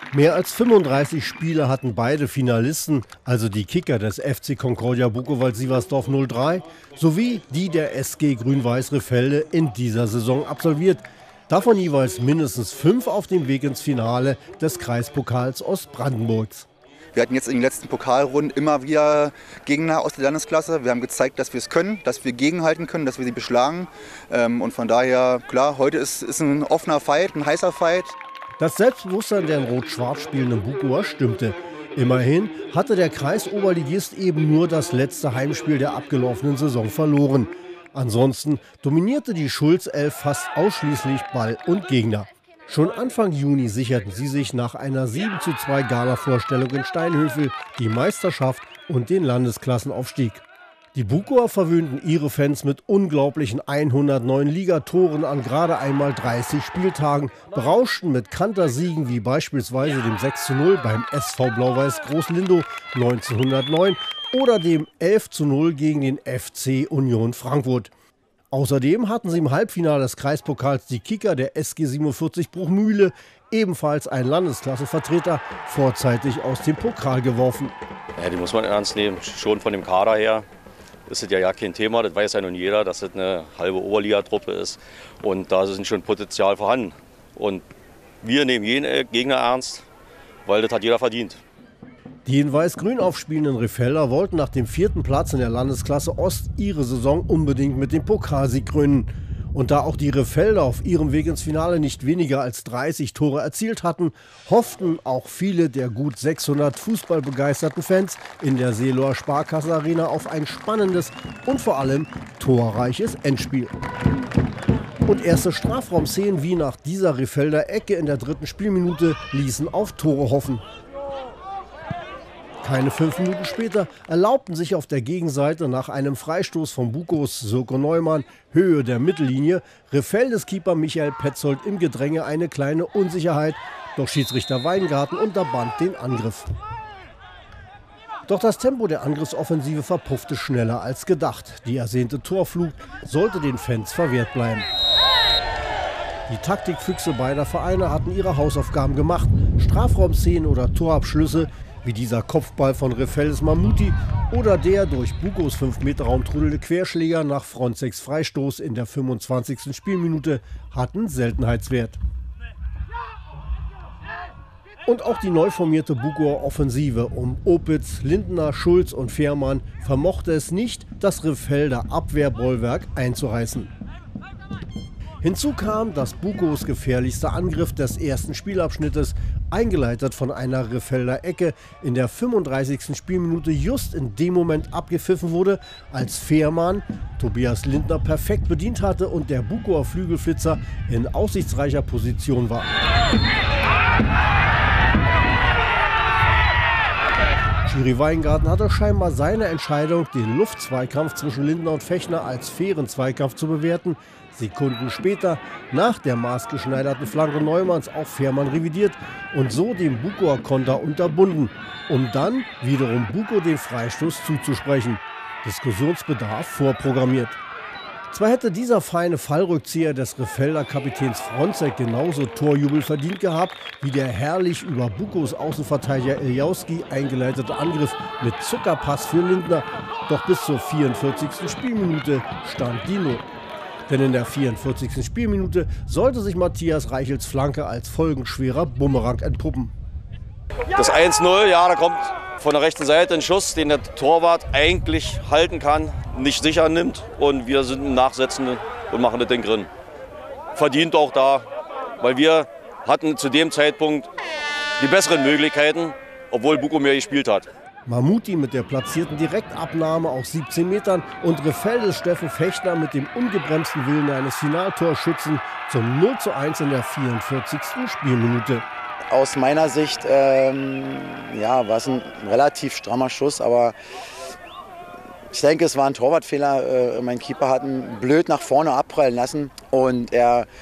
Mehr als 35 Spiele hatten beide Finalisten, also die Kicker des FC Concordia Buchenwald-Sieversdorf 03 sowie die der SG Grün-Weiß Rifelde in dieser Saison absolviert. Davon jeweils mindestens 5 auf dem Weg ins Finale des Kreispokals Ostbrandenburgs. Wir hatten jetzt in den letzten Pokalrunden immer wieder Gegner aus der Landesklasse. Wir haben gezeigt, dass wir es können, dass wir gegenhalten können, dass wir sie beschlagen. Und von daher, klar, heute ist ein offener Fight, ein heißer Fight. Das Selbstbewusstsein der in Rot-Schwarz spielenden Bukower stimmte. Immerhin hatte der Kreisoberligist eben nur das letzte Heimspiel der abgelaufenen Saison verloren. Ansonsten dominierte die Schulz-Elf fast ausschließlich Ball und Gegner. Schon Anfang Juni sicherten sie sich nach einer 7:2 Gala-Vorstellung in Steinhöfel die Meisterschaft und den Landesklassenaufstieg. Die Bukower verwöhnten ihre Fans mit unglaublichen 109 Ligatoren an gerade einmal 30 Spieltagen, berauschten mit Kantersiegen wie beispielsweise dem 6:0 beim SV Blau-Weiß Groß-Lindow 1909 oder dem 11:0 gegen den FC Union Frankfurt. Außerdem hatten sie im Halbfinale des Kreispokals die Kicker der SG 47 Bruchmühle, ebenfalls ein Landesklassevertreter, vorzeitig aus dem Pokal geworfen. Ja, die muss man ernst nehmen, schon von dem Kader her. Ist es ja kein Thema, das weiß ja nun jeder, dass das eine halbe Oberligatruppe ist und da ist schon Potenzial vorhanden. Und wir nehmen jeden Gegner ernst, weil das hat jeder verdient. Die in weiß-grün aufspielenden Rifelder wollten nach dem 4. Platz in der Landesklasse Ost ihre Saison unbedingt mit dem Pokalsieg krönen. Und da auch die Rifelder auf ihrem Weg ins Finale nicht weniger als 30 Tore erzielt hatten, hofften auch viele der gut 600 fußballbegeisterten Fans in der Seeloer Sparkasse Arena auf ein spannendes und vor allem torreiches Endspiel. Und erste Strafraumszenen wie nach dieser Rifelder Ecke in der 3. Spielminute ließen auf Tore hoffen. Keine 5 Minuten später erlaubten sich auf der Gegenseite nach einem Freistoß von Bukos Sirko Neumann Höhe der Mittellinie Rifeldes Keeper Michael Petzold im Gedränge eine kleine Unsicherheit, doch Schiedsrichter Weingarten unterband den Angriff. Doch das Tempo der Angriffsoffensive verpuffte schneller als gedacht. Die ersehnte Torflut sollte den Fans verwehrt bleiben. Die Taktikfüchse beider Vereine hatten ihre Hausaufgaben gemacht. Strafraumszenen oder Torabschlüsse wie dieser Kopfball von Rifeldes Mamouti oder der durch Bukos 5-Meter-Raum trudelnde Querschläger nach Frontex Freistoß in der 25. Spielminute hatten Seltenheitswert. Und auch die neu formierte Bukower Offensive um Opitz, Lindner, Schulz und Fehrmann vermochte es nicht, das Rifelder Abwehrbollwerk einzureißen. Hinzu kam, dass Bukos gefährlichster Angriff des ersten Spielabschnittes, eingeleitet von einer Rifelder Ecke, in der 35. Spielminute just in dem Moment abgepfiffen wurde, als Fehrmann Tobias Lindner perfekt bedient hatte und der Bukower Flügelflitzer in aussichtsreicher Position war. Schiri Weingarten hatte scheinbar seine Entscheidung, den Luftzweikampf zwischen Lindner und Fechner als fairen Zweikampf zu bewerten, Sekunden später nach der maßgeschneiderten Flanke Neumanns auf Fehrmann revidiert und so den Bukower Konter unterbunden, um dann wiederum Buko den Freistoß zuzusprechen. Diskussionsbedarf vorprogrammiert. Zwar hätte dieser feine Fallrückzieher des Rifelder Kapitäns Fronzek genauso Torjubel verdient gehabt, wie der herrlich über Bukos Außenverteidiger Iljauski eingeleitete Angriff mit Zuckerpass für Lindner, doch bis zur 44. Spielminute stand die 0. Denn in der 44. Spielminute sollte sich Matthias Reichels Flanke als folgenschwerer Bumerang entpuppen. Das 1:0, ja, da kommt von der rechten Seite ein Schuss, den der Torwart eigentlich halten kann, nicht sicher nimmt. Und wir sind im Nachsetzen und machen das Ding drin. Verdient auch da, weil wir hatten zu dem Zeitpunkt die besseren Möglichkeiten, obwohl Buko mehr gespielt hat. Mamouti mit der platzierten Direktabnahme aus 17 Metern und Rifeldes Steffen Fechner mit dem ungebremsten Willen eines Finaltorschützen zum 0:1 in der 44. Spielminute. Aus meiner Sicht war es ein relativ strammer Schuss, aber ich denke, es war ein Torwartfehler. Mein Keeper hat ihn blöd nach vorne abprallen lassen und er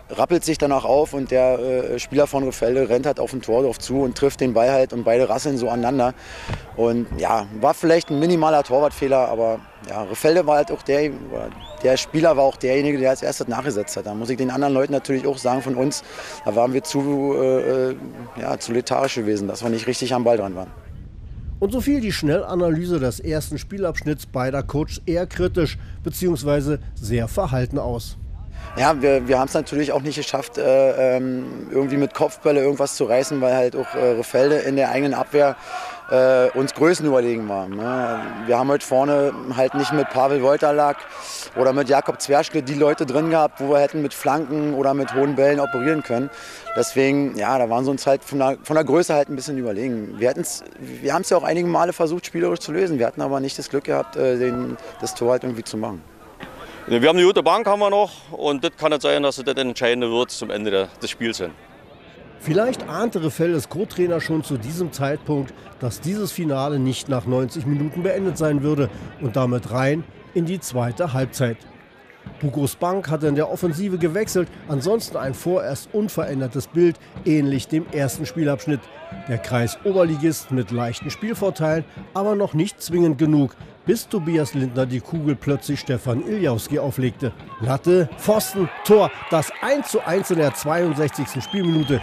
rappelt sich danach auf und der Spieler von Reffelde rennt halt auf den Tor zu und trifft den Ball halt und beide rasseln so aneinander. Und ja, war vielleicht ein minimaler Torwartfehler, aber ja, Reffelde war halt auch der Spieler war auch derjenige, der als erstes nachgesetzt hat. Da muss ich den anderen Leuten natürlich auch sagen von uns, da waren wir zu lethargisch gewesen, dass wir nicht richtig am Ball dran waren. Und so fiel die Schnellanalyse des ersten Spielabschnitts beider Coaches eher kritisch bzw. sehr verhalten aus. Ja, wir haben es natürlich auch nicht geschafft, irgendwie mit Kopfbälle irgendwas zu reißen, weil halt auch Reffelde in der eigenen Abwehr uns Größen überlegen war. Ne? Wir haben heute vorne halt nicht mit Pavel Wojtalak oder mit Jakob Zwerschke die Leute drin gehabt, wo wir hätten mit Flanken oder mit hohen Bällen operieren können. Deswegen, ja, da waren sie uns halt von der Größe halt ein bisschen überlegen. Wir haben es ja auch einige Male versucht, spielerisch zu lösen. Wir hatten aber nicht das Glück gehabt, das Tor halt irgendwie zu machen. Wir haben eine gute Bank haben wir noch und das kann nicht sein, dass das Entscheidende wird zum Ende des Spiels hin. Vielleicht ahnte Reffeldes Co-Trainer schon zu diesem Zeitpunkt, dass dieses Finale nicht nach 90 Minuten beendet sein würde und damit rein in die zweite Halbzeit. Bukos Bank hatte in der Offensive gewechselt, ansonsten ein vorerst unverändertes Bild, ähnlich dem ersten Spielabschnitt. Der Kreis-Oberligist mit leichten Spielvorteilen, aber noch nicht zwingend genug, bis Tobias Lindner die Kugel plötzlich Stefan Iljauski auflegte. Latte, Pfosten, Tor, das 1:1 in der 62. Spielminute.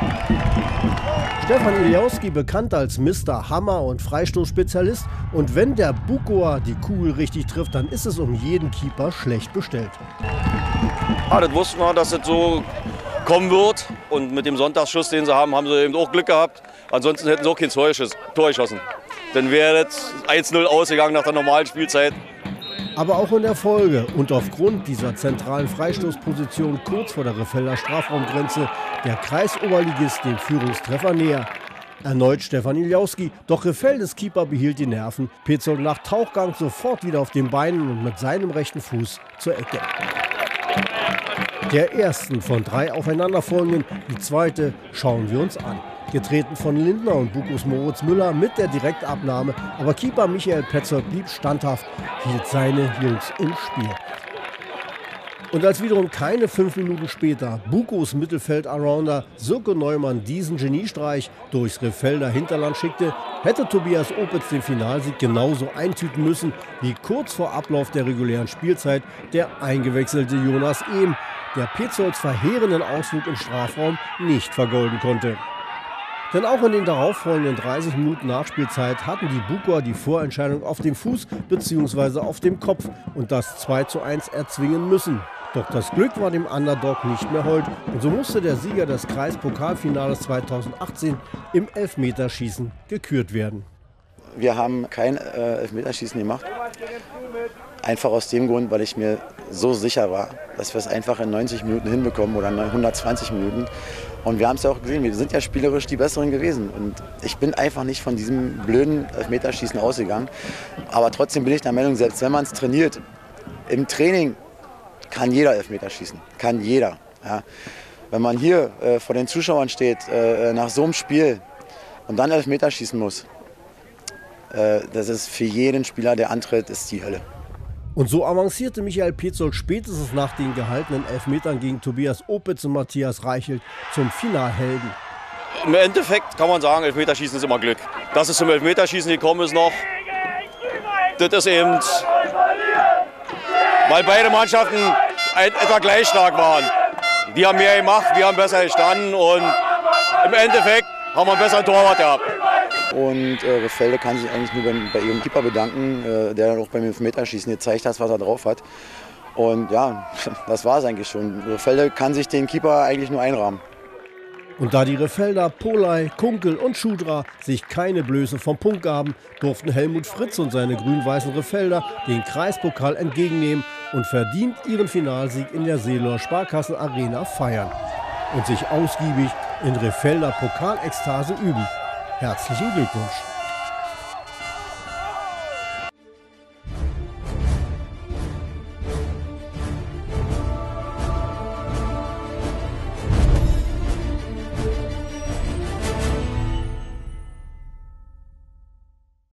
Stefan Iljauski, bekannt als Mr. Hammer und Freistoßspezialist. Und wenn der Bukoer die Kugel richtig trifft, dann ist es um jeden Keeper schlecht bestellt. Ja, das wussten wir, dass das so kommen wird. Und mit dem Sonntagsschuss, den sie haben, haben sie eben auch Glück gehabt. Ansonsten hätten sie auch kein Tor geschossen. Dann wäre das 1:0 ausgegangen nach der normalen Spielzeit. Aber auch in der Folge und aufgrund dieser zentralen Freistoßposition kurz vor der Reffelder Strafraumgrenze der Kreisoberligist dem Führungstreffer näher. Erneut Stefan Iljauski, doch Reffeldes Keeper behielt die Nerven. Petzold nach Tauchgang sofort wieder auf den Beinen und mit seinem rechten Fuß zur Ecke. Der ersten von 3 aufeinanderfolgenden, die zweite schauen wir uns an. Getreten von Lindner und Bukos Moritz Müller mit der Direktabnahme, aber Keeper Michael Petzold blieb standhaft, hielt seine Jungs im Spiel. Und als wiederum keine 5 Minuten später Bukos Mittelfeld-Arounder Sirko Neumann diesen Geniestreich durchs Reffelder Hinterland schickte, hätte Tobias Opitz den Finalsieg genauso eintüten müssen wie kurz vor Ablauf der regulären Spielzeit der eingewechselte Jonas Ehm, der Petzolds verheerenden Ausflug im Strafraum nicht vergolden konnte. Denn auch in den darauffolgenden 30 Minuten Nachspielzeit hatten die Bukoer die Vorentscheidung auf dem Fuß bzw. auf dem Kopf und das 2:1 erzwingen müssen. Doch das Glück war dem Underdog nicht mehr hold und so musste der Sieger des Kreispokalfinales 2018 im Elfmeterschießen gekürt werden. Wir haben kein Elfmeterschießen gemacht. Einfach aus dem Grund, weil ich mir so sicher war, dass wir es einfach in 90 Minuten hinbekommen oder in 120 Minuten. Und wir haben es ja auch gesehen, wir sind ja spielerisch die Besseren gewesen. Und ich bin einfach nicht von diesem blöden Elfmeterschießen ausgegangen. Aber trotzdem bin ich der Meinung, selbst wenn man es trainiert, im Training kann jeder Elfmeter schießen. Kann jeder. Ja. Wenn man hier vor den Zuschauern steht, nach so einem Spiel und dann Elfmeter schießen muss, das ist für jeden Spieler, der antritt, ist die Hölle. Und so avancierte Michael Petzold spätestens nach den gehaltenen Elfmetern gegen Tobias Opitz und Matthias Reichelt zum Finalhelden. Im Endeffekt kann man sagen, Elfmeterschießen ist immer Glück. Dass es zum Elfmeterschießen gekommen ist noch, das ist eben, weil beide Mannschaften etwa gleich stark waren. Wir haben mehr gemacht, wir haben besser gestanden und im Endeffekt haben wir einen besseren Torwart gehabt. Und Reffelde kann sich eigentlich nur bei ihrem Keeper bedanken, der dann auch beim Elfmeterschießen gezeigt hat, was er drauf hat. Und ja, das war es eigentlich schon. Reffelde kann sich den Keeper eigentlich nur einrahmen. Und da die Reffelder, Polei, Kunkel und Schudra sich keine Blöße vom Punkt gaben, durften Helmut Fritz und seine grün-weißen Reffelder den Kreispokal entgegennehmen und verdient ihren Finalsieg in der Seeloer Sparkassen Arena feiern. Und sich ausgiebig in Reffelder Pokalekstase üben. Herzlichen Glückwunsch!